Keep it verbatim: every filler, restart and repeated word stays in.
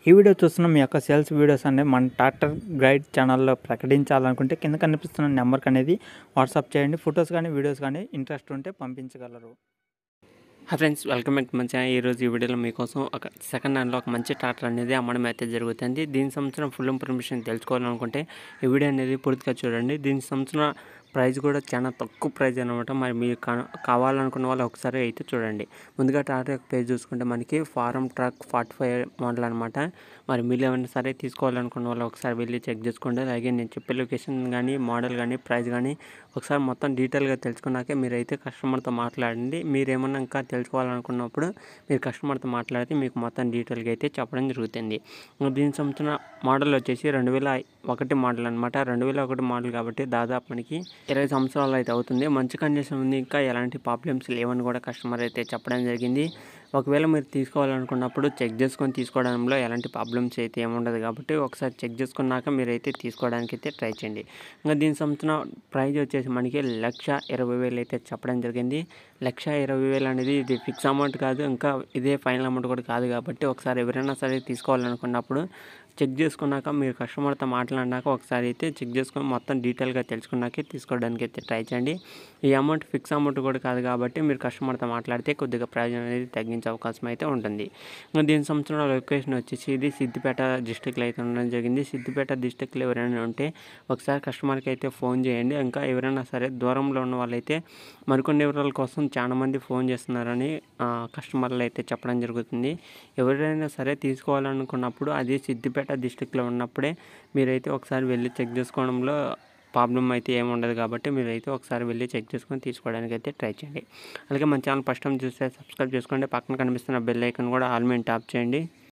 ఈ వీడియో చూస్తున్న మీ యొక్క సేల్స్ వీడియోస్ అనేవి మన ట్రాక్టర్ గైడ్ ఛానల్లో ప్రకటించాలనుకుంటే కింద కనిపిస్తున్న నెంబర్కి అనేది వాట్సాప్ చేయండి. ఫొటోస్ కానీ వీడియోస్ కానీ ఇంట్రెస్ట్ ఉంటే పంపించగలరు. Hi friends, welcome back to my channel. ఈరోజు ఈ వీడియోలో మీకోసం ఒక సెకండ్ హ్యాండ్లో ఒక మంచి ట్రాక్టర్ అనేది అమ్మడం అయితే జరుగుతుంది. దీని సంవత్సరం ఫుల్ ఇన్ఫర్మేషన్ తెలుసుకోవాలనుకుంటే ఈ వీడియో అనేది పూర్తిగా చూడండి. దీని సంవత్సరం ప్రైస్ కూడా చాలా తక్కువ ప్రైస్ అనమాట. మరి మీరు కావాలనుకున్న వాళ్ళు ఒకసారి అయితే చూడండి. ముందుగా ట్రాక్టర్ యొక్క పేజ్ చూసుకుంటే మనకి Farmtrac forty five model అనమాట. మరి మీరు ఏమైనా సరే తీసుకోవాలనుకున్న వాళ్ళు ఒకసారి వెళ్ళి చెక్ చేసుకోండి. అలాగే నేను చెప్పే లొకేషన్ కానీ మోడల్ కానీ ప్రైస్ కానీ ఒకసారి మొత్తం డీటెయిల్గా తెలుసుకున్నాకే మీరైతే కస్టమర్తో మాట్లాడండి. మీరు ఏమన్నా ఇంకా తెలుసుకోవాలనుకున్నప్పుడు మీరు కస్టమర్తో మాట్లాడితే మీకు మొత్తం డీటెయిల్గా అయితే చెప్పడం జరుగుతుంది. దీని సంవత్సరం మోడల్ వచ్చేసి రెండు వేల ఒకటి మోడల్ అనమాట. రెండు వేల ఒకటి మోడల్ కాబట్టి దాదాపు మనకి ఇరవై సంవత్సరాలు అయితే అవుతుంది. మంచి కండిషన్ ఉంది, ఇంకా ఎలాంటి ప్రాబ్లమ్స్ లేవని కూడా కస్టమర్ అయితే చెప్పడం జరిగింది. ఒకవేళ మీరు తీసుకోవాలనుకున్నప్పుడు చెక్ చేసుకొని తీసుకోవడంలో ఎలాంటి ప్రాబ్లమ్స్ అయితే ఏముండదు కాబట్టి ఒకసారి చెక్ చేసుకున్నాక మీరైతే తీసుకోవడానికి అయితే ట్రై చేయండి. ఇంకా దీని సంవత్సరం ప్రైజ్ వచ్చేసి మనకి లక్ష ఇరవై వేలు అయితే చెప్పడం జరిగింది. లక్ష ఇరవై వేలు అనేది ఇది ఫిక్స్ అమౌంట్ కాదు, ఇంకా ఇదే ఫైనల్ అమౌంట్ కూడా కాదు కాబట్టి ఒకసారి ఎవరైనా సరే తీసుకోవాలనుకున్నప్పుడు చెక్ చేసుకున్నాక మీరు కస్టమర్తో మాట్లాడినాక ఒకసారి అయితే చెక్ చేసుకొని మొత్తం డీటెయిల్గా తెలుసుకున్నాకే తీసుకోవడానికి అయితే ట్రై చేయండి. ఈ అమౌంట్ ఫిక్స్ అమౌంట్ కూడా కాదు కాబట్టి మీరు కస్టమర్తో మాట్లాడితే కొద్దిగా ప్రయోజనం అనేది తగ్గించే అవకాశం అయితే ఉంటుంది. దీని సంవత్సరం లొకేషన్ వచ్చేసి ఇది సిద్దిపేట డిస్టిక్లో అయితే ఉండడం జరిగింది. సిద్దిపేట డిస్టిక్లో ఎవరైనా ఉంటే ఒకసారి కస్టమర్కి అయితే ఫోన్ చేయండి. ఇంకా ఎవరైనా సరే దూరంలో ఉన్న వాళ్ళైతే మరికొన్ని వివరాల కోసం చాలామంది ఫోన్ చేస్తున్నారని కస్టమర్లు అయితే చెప్పడం జరుగుతుంది. ఎవరైనా సరే తీసుకోవాలనుకున్నప్పుడు అది సిద్దిపేట డిస్టిక్లో ఉన్నప్పుడే మీరైతే ఒకసారి వెళ్ళి చెక్ చేసుకోవడంలో ప్రాబ్లం అయితే ఏమి ఉండదు కాబట్టి మీరైతే ఒకసారి వెళ్ళి చెక్ చేసుకొని తీసుకోవడానికి అయితే ట్రై చేయండి. అలాగే మన ఛానల్ ఫస్ట్ టైం చూస్తే సబ్స్క్రైబ్ చేసుకోండి. పక్కన కనిపిస్తున్న బెల్ ఐకాన్ కూడా ఆల్ మీద ట్యాప్ చేయండి.